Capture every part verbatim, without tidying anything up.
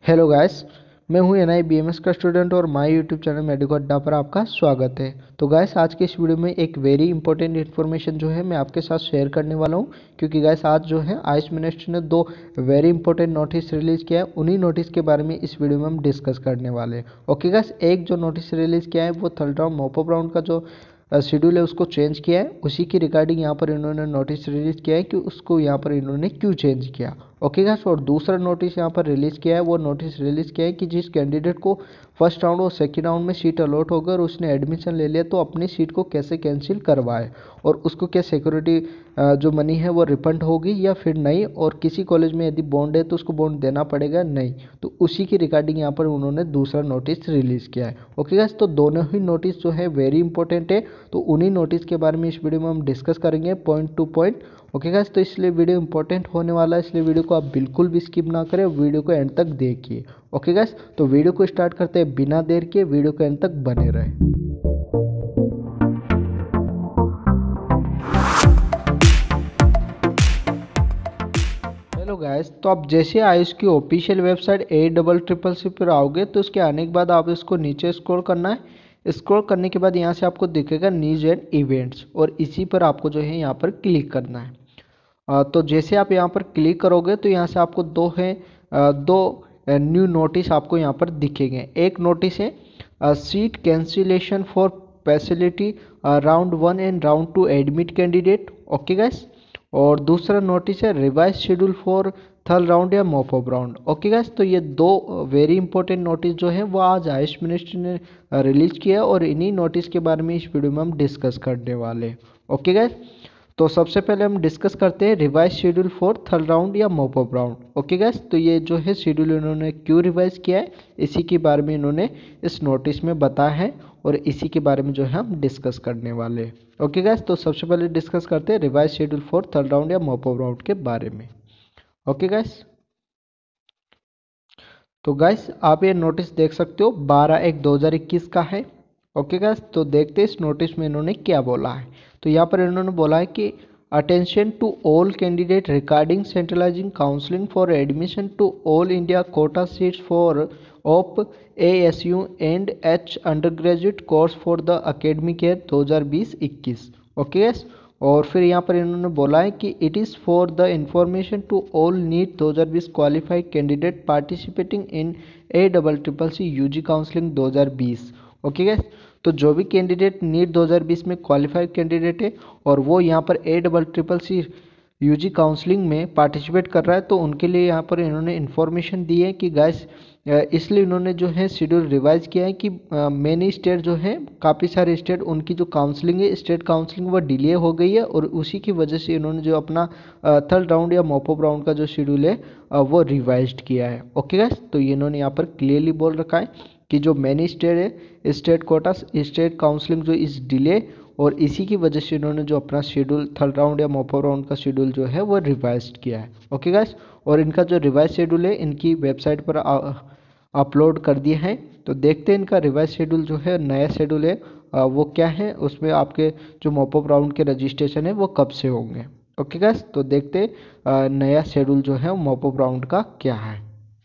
Hello guys, मैं हूं N I B M S का स्टूडेंट और my YouTube channel medico Adda पर आपका स्वागत है। तो गाइस, आज के इस वीडियो में एक वेरी इंपॉर्टेंट इन्फॉर्मेशन जो है मैं आपके साथ शेयर करने वाला हूं, क्योंकि गाइस आज जो है आयुष मिनिस्ट्री ने दो वेरी इंपॉर्टेंट नोटिस रिलीज किया है। उन्हीं नोटिस के बारे में इस वीडियो में हम डिस्कस करने वाले हैं। ओके गाइस, एक जो नोटिस रिलीज किया है वो थर्ड राउंड मोपअप राउंड का जो शेड्यूल है उसको चेंज किया है। उसी की रिगार्डिंग यहाँ पर इन्होंने नोटिस रिलीज किया है कि उसको यहाँ पर इन्होंने क्यों चेंज किया। ओके गाइस, और दूसरा नोटिस यहाँ पर रिलीज किया है, वो नोटिस रिलीज किया है कि जिस कैंडिडेट को फर्स्ट राउंड और सेकंड राउंड में सीट अलॉट होगा और उसने एडमिशन ले लिया तो अपनी सीट को कैसे कैंसिल करवाए और उसको क्या सिक्योरिटी जो मनी है वो रिफंड होगी या फिर नहीं, और किसी कॉलेज में यदि बॉन्ड है तो उसको बॉन्ड देना पड़ेगा नहीं। तो उसी की रिगार्डिंग यहाँ पर उन्होंने दूसरा नोटिस रिलीज किया है। ओके गाइस, तो दोनों ही नोटिस जो है वेरी इंपॉर्टेंट है, तो उन्हीं नोटिस के बारे में इस वीडियो में हम डिस्कस करेंगे point to point. Okay guys, तो इसलिए वीडियो इंपॉर्टेंट होने वाला है, इसलिए वीडियो को आप बिल्कुल भी स्किप ना करें, वीडियो को एंड तक देखिए। ओके गाइस, तो वीडियो को स्टार्ट करते हैं बिना देर के, वीडियो को एंड तक बने रहे। हेलो गाइस, तो आप जैसे आयुष की official website A double triple C पर आओगे तो उसके आने के बाद आप इसको नीचे स्क्रॉल करना है। स्क्रॉल करने के बाद यहाँ से आपको दिखेगा न्यूज एंड इवेंट्स, और इसी पर आपको जो है यहाँ पर क्लिक करना है। आ, तो जैसे आप यहाँ पर क्लिक करोगे तो यहाँ से आपको दो है आ, दो न्यू नोटिस आपको यहाँ पर दिखेंगे। एक नोटिस है seat cancellation for facility round one and round two admit candidate. Okay guys, और दूसरा नोटिस है revise schedule for third round या मॉपअप राउंड। ओके गाइस, तो ये दो वेरी इंपॉर्टेंट नोटिस जो है वो आज आयुष मिनिस्ट्री ने रिलीज किया और इन्हीं नोटिस के बारे में इस वीडियो में हम डिस्कस करने वाले हैं। ओके गाइस, तो सबसे पहले हम डिस्कस करते हैं revise schedule for third round या मॉपअप राउंड। ओके गाइस, तो ये जो है शेड्यूल इन्होंने क्यों रिवाइज किया है इसी के बारे में इन्होंने इस नोटिस में बताया है, और इसी के बारे में जो है हम डिस्कस करने वाले हैं। ओके गाइस, तो सबसे पहले डिस्कस करते हैं revise schedule for third round या मॉपअप राउंड के बारे में। ओके गाइस, तो गाइस आप ये नोटिस देख सकते हो बारह एक दो हज़ार इक्कीस का है। ओके गाइस, तो देखते हैं इस नोटिस में इन्होंने क्या बोला है। तो यहाँ पर इन्होंने बोला है कि attention to all candidate regarding centralising counselling for admission to all India quota seats for of A S U and H under graduate course for the academic year दो हज़ार बीस इक्कीस। ओके गाइस, और फिर यहाँ पर इन्होंने बोला है कि it is for the information to all NEET दो हज़ार बीस qualified candidate participating in A double triple C UG counselling दो हज़ार बीस। ओके गाइस, तो जो भी कैंडिडेट नीट दो हज़ार बीस में क्वालिफाइड कैंडिडेट है और वो यहाँ पर A double triple C UG counselling में पार्टिसिपेट कर रहा है तो उनके लिए यहाँ पर इन्होंने इन्फॉर्मेशन दी है कि गाइस, इसलिए इन्होंने जो है शेड्यूल रिवाइज किया है कि मेनी स्टेट जो है, काफ़ी सारे स्टेट उनकी जो काउंसलिंग है स्टेट काउंसलिंग वो डिले हो गई है, और उसी की वजह से इन्होंने जो अपना थर्ड राउंड या मॉपअप राउंड का जो शेड्यूल है वो रिवाइज किया है। ओके गाइस, तो ये इन्होंने यहाँ पर क्लियरली बोल रखा है कि जो मेनी स्टेट है स्टेट कोटा स्टेट काउंसलिंग जो इस डिले, और इसी की वजह से इन्होंने जो अपना शेड्यूल थर्ड राउंड या मॉपअप राउंड का शेड्यूल जो है वो रिवाइज किया है। ओके गाइस, और इनका जो रिवाइज शेड्यूल है इनकी वेबसाइट पर अपलोड कर दिया है। तो देखते हैं इनका रिवाइज शेड्यूल जो है, नया शेड्यूल है वो क्या है, उसमें आपके जो मॉपअप राउंड के रजिस्ट्रेशन है वो कब से होंगे। ओके गाइस, तो देखते हैं नया शेड्यूल जो है मॉपअप राउंड का क्या है।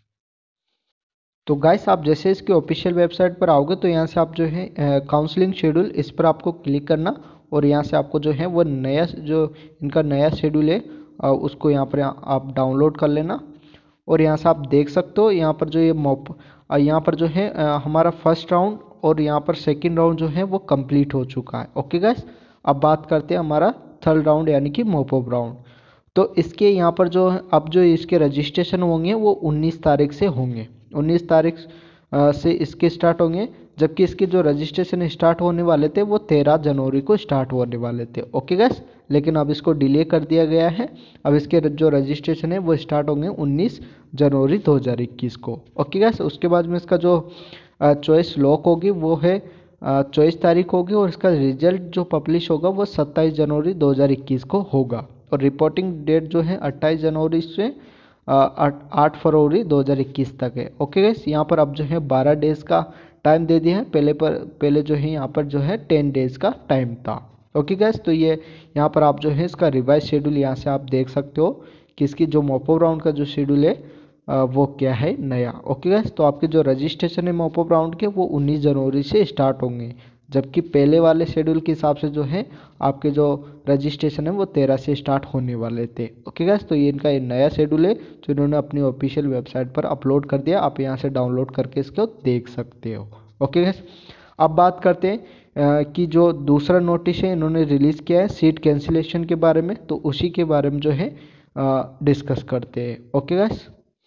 तो गाइस आप जैसे इसके ऑफिशियल वेबसाइट पर आओगे तो यहाँ से आप जो है काउंसलिंग शेड्यूल इस पर आपको क्लिक करना, और यहाँ से आपको जो है वो नया जो इनका नया शेड्यूल है आ, उसको यहाँ पर आप डाउनलोड कर लेना। और यहाँ से आप देख सकते हो यहाँ पर जो ये मॉप यहाँ पर जो है आ, हमारा फर्स्ट राउंड और यहाँ पर सेकेंड राउंड जो है वो कंप्लीट हो चुका है। ओके गाइस, अब बात करते हैं हमारा थर्ड राउंड यानी कि मॉपअप राउंड। तो इसके यहाँ पर जो अब जो इसके रजिस्ट्रेशन होंगे वो उन्नीस तारीख से होंगे, उन्नीस तारीख से इसके स्टार्ट होंगे, जबकि इसके जो रजिस्ट्रेशन स्टार्ट होने वाले थे वो तेरह जनवरी को स्टार्ट होने वाले थे। ओके गाइस, लेकिन अब इसको डिले कर दिया गया है, अब इसके जो रजिस्ट्रेशन है वो स्टार्ट होंगे उन्नीस जनवरी दो हज़ार इक्कीस को। ओके गाइस, उसके बाद में इसका जो चॉइस लॉक होगी वो है चौबीस तारीख होगी, और इसका रिजल्ट जो पब्लिश होगा वो सत्ताईस जनवरी दो हज़ार इक्कीस को होगा, और रिपोर्टिंग डेट जो है अट्ठाईस जनवरी से आठ फरवरी दो हज़ार इक्कीस तक है। ओके गाइस, यहाँ पर अब जो है बारह डेज का टाइम दे दिया है, पहले पर पहले जो है यहाँ पर जो है टेन डेज का टाइम था। ओके गाइस, तो ये यहाँ पर आप जो है इसका रिवाइज शेड्यूल यहाँ से आप देख सकते हो कि इसकी जो मॉपअप राउंड का जो शेड्यूल है वो क्या है नया। ओके गाइस, तो आपके जो रजिस्ट्रेशन है मॉपअप राउंड के वो उन्नीस जनवरी से स्टार्ट होंगे, जबकि पहले वाले शेड्यूल के हिसाब से जो है आपके जो रजिस्ट्रेशन है वो तेरह से स्टार्ट होने वाले थे। ओके गाइस, तो ये इनका एक नया शेड्यूल है जो इन्होंने अपनी ऑफिशियल वेबसाइट पर अपलोड कर दिया, आप यहाँ से डाउनलोड करके इसको देख सकते हो। ओके गाइस, अब बात करते हैं कि जो दूसरा नोटिस है इन्होंने रिलीज़ किया है सीट कैंसिलेशन के बारे में, तो उसी के बारे में जो है डिस्कस करते हैं। ओके गाइस,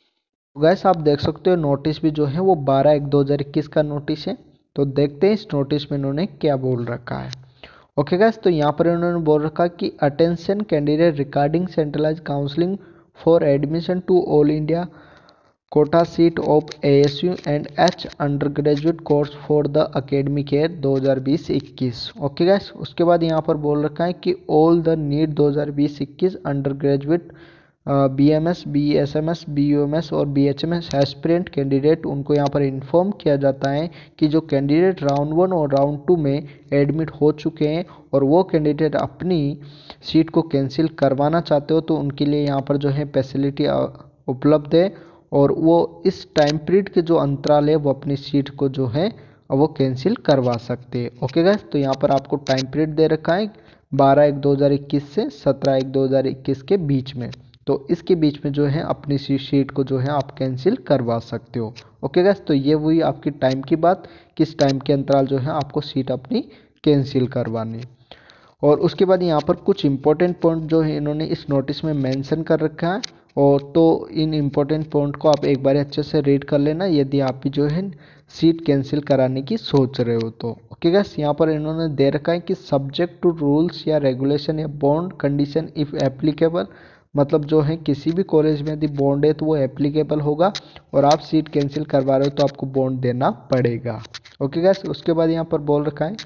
गैस आप देख सकते हो नोटिस भी जो है वो बारह एक दो हज़ार इक्कीस का नोटिस है। तो देखते हैं इस नोटिस में इन्होंने क्या बोल रखा है। ओके गैस, तो यहाँ पर इन्होंने बोल रखा कि attention candidate regarding centralise counselling for admission to all India quota seat of ASU and H under graduate course for the academic year दो हज़ार बीस इक्कीस। ओके गैस, उसके बाद यहाँ पर बोल रखा है कि ऑल द नीट दो हज़ार बीस इक्कीस under graduate B M S, B S M S, B U M S और B H M S aspirant candidate, उनको यहाँ पर इन्फॉर्म किया जाता है कि जो कैंडिडेट राउंड वन और राउंड टू में एडमिट हो चुके हैं और वो कैंडिडेट अपनी सीट को कैंसिल करवाना चाहते हो तो उनके लिए यहाँ पर जो है फैसिलिटी उपलब्ध है और वो इस टाइम पीरियड के जो अंतराल है वो अपनी सीट को जो है वो कैंसिल करवा सकते हैं। ओके गाइस, तो यहाँ पर आपको टाइम पीरियड दे रखा है बारह एक दो हज़ार इक्कीस से सत्रह एक दो हज़ार इक्कीस के बीच में, तो इसके बीच में जो है अपनी सीट को जो है आप कैंसिल करवा सकते हो। ओके गाइस, तो ये वही आपकी टाइम की बात, किस टाइम के अंतराल जो है आपको सीट अपनी कैंसिल करवानी। और उसके बाद यहाँ पर कुछ इंपॉर्टेंट पॉइंट जो है इन्होंने इस नोटिस में मेंशन कर रखा है, और तो इन इम्पोर्टेंट पॉइंट को आप एक बार अच्छे से रीड कर लेना यदि आप भी जो है सीट कैंसिल कराने की सोच रहे हो तो। ओके गाइस, यहाँ पर इन्होंने दे रखा है कि सब्जेक्ट टू रूल्स या रेगुलेशन या बॉन्ड कंडीशन इफ़ एप्लीकेबल, मतलब जो है किसी भी कॉलेज में यदि बॉन्ड है तो वो एप्लीकेबल होगा और आप सीट कैंसिल करवा रहे हो तो आपको बॉन्ड देना पड़ेगा। ओके गाइस, उसके बाद यहाँ पर बोल रखा है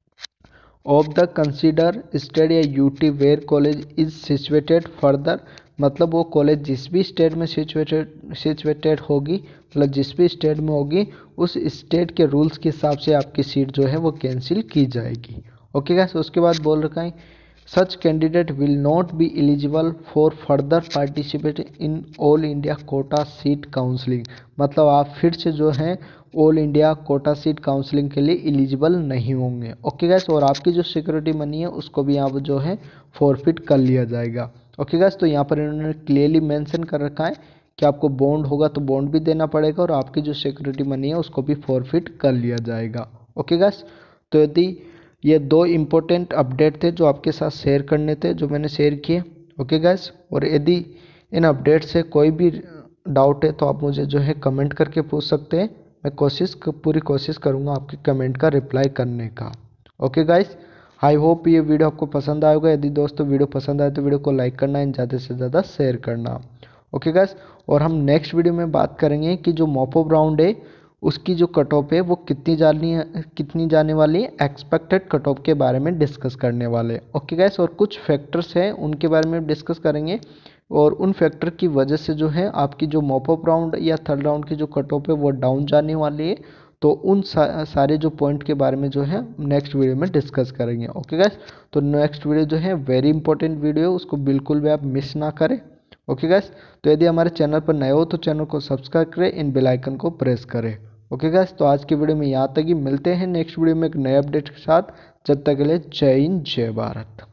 ऑफ द कंसिडर स्टेट या UT where college is situated further, मतलब वो कॉलेज जिस भी स्टेट में सिचुएटेड सिचुएटेड होगी, मतलब जिस भी स्टेट में होगी उस स्टेट के रूल्स के हिसाब से आपकी सीट जो है वो कैंसिल की जाएगी। ओके गाइस, उसके बाद बोल रखा है such candidate will not be eligible for further participate in all India quota seat counselling, मतलब आप फिर से जो है all India quota seat counselling के लिए एलिजिबल नहीं होंगे। ओके गाइस, और आपकी जो सिक्योरिटी मनी है उसको भी यहाँ पर जो है फॉरफिट कर लिया जाएगा। ओके गाइस, तो यहाँ पर इन्होंने क्लियरली मेंशन कर रखा है कि आपको बॉन्ड होगा तो बॉन्ड भी देना पड़ेगा और आपकी जो सिक्योरिटी मनी है उसको भी फॉरफिट कर लिया जाएगा। ओके गाइस, तो यदि ये दो इम्पोर्टेंट अपडेट थे जो आपके साथ शेयर करने थे जो मैंने शेयर किए। ओके गाइस, और यदि इन अपडेट से कोई भी डाउट है तो आप मुझे जो है कमेंट करके पूछ सकते हैं, मैं कोशिश पूरी कोशिश करूँगा आपके कमेंट का रिप्लाई करने का। ओके गाइस, आई होप ये वीडियो आपको पसंद आएगा। यदि दोस्तों वीडियो पसंद आए तो वीडियो को लाइक करना एंड ज़्यादा से ज़्यादा शेयर करना। ओके गाइस, और हम नेक्स्ट वीडियो में बात करेंगे कि जो मॉपअप राउंड है उसकी जो कट ऑफ है वो कितनी जानी है कितनी जाने वाली है, एक्सपेक्टेड कट ऑफ के बारे में डिस्कस करने वाले। ओके गाइस, और कुछ फैक्टर्स हैं उनके बारे में डिस्कस करेंगे और उन फैक्टर की वजह से जो है आपकी जो मॉपअप राउंड या थर्ड राउंड की जो कट ऑफ है वो डाउन जाने वाली है, तो उन सा, सारे जो पॉइंट के बारे में जो है नेक्स्ट वीडियो में डिस्कस करेंगे। ओके गाइस, तो नेक्स्ट वीडियो जो है वेरी इंपॉर्टेंट वीडियो, उसको बिल्कुल भी आप मिस ना करें। ओके गाइस, तो यदि हमारे चैनल पर नए हो तो चैनल को सब्सक्राइब करें, इन बेल आइकन को प्रेस करें। ओके गाइस, तो आज की वीडियो में यहाँ तक ही, मिलते हैं नेक्स्ट वीडियो में एक नए अपडेट के साथ। जब तक के लिए जय हिंद जय भारत।